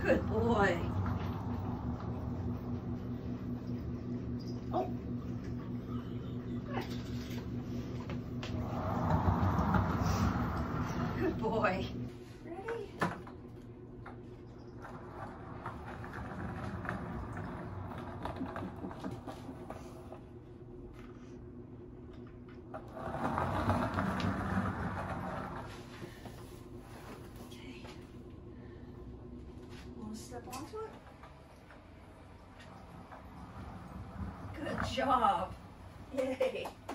Good boy. Oh. Good boy. Ready? Okay. Want to step onto it? Good job. Yay.